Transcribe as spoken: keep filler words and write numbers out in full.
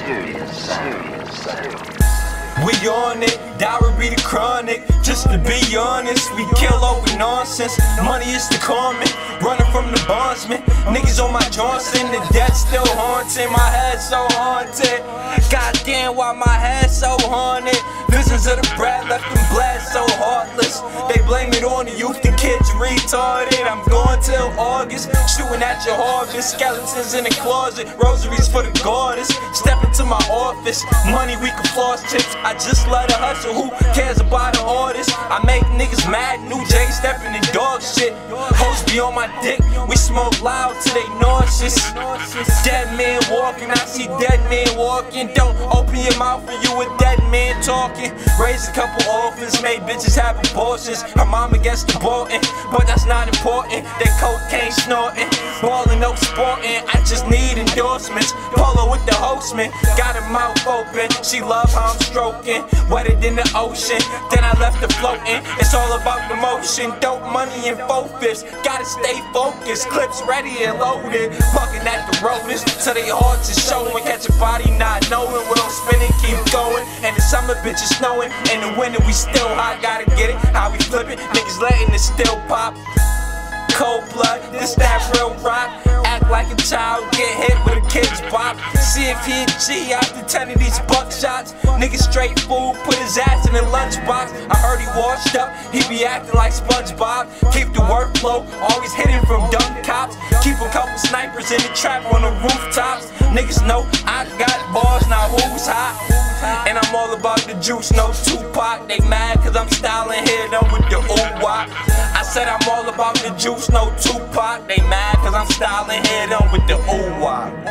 serious, serious, serious. We on it, dowry be the chronic. Just to be honest, we kill over nonsense. Money is the common, running from the bondsman. Niggas on my Johnson, the debt still haunting. My head so haunted. Goddamn, why my head so haunted? Visions of the brat left them blast so heartless. They blame it on the youth, the kids retarded. I'm going till August, shooting at your harvest. Skeletons in the closet, rosaries for the goddess. Step into my office, money we can floss chips. I just let her hustle, who cares about the artist? I make niggas mad, new J stepping in dog shit. Hoes be on my dick, we smoke loud till they nauseous. Dead man walking, I see dead men walking. Don't open your mouth when you a dead man talking. Raised a couple orphans, made bitches have abortions. Her mama gets the Bolton, but that's not important. They cocaine snorting, ballin' no sporting. I just need endorsements. Polo with the hostman, got her mouth open. She love how I'm stroking, wetter than the ocean. Then I left her floating. It's all about the motion, dope money and focus. Gotta stay focused, clips ready and loaded. Fucking at the rodents, so they hearts is showing. Catch a body not knowing, we'll spin it, keep going. And the summer bitches snowing, in the winter we still hot. Gotta get it, how we flip it, niggas letting it still pop. Cold blood, this that real rock. Act like a child, get hit with a kid's bop. See if he a G after ten of these buckshots. Nigga straight fool, put his ass in a lunchbox. I heard he washed up, he be acting like SpongeBob. Keep the workflow, always hitting from dumb cops. Keep a couple snipers in the trap on the rooftops. Niggas know I got bars, now who's hot? And I'm all about the juice, no Tupac. They mad cause I'm styling here, done with the ooh-wop. I said I'm all about the juice, no Tupac. They mad cause I'm styling here, done with the ooh-wop.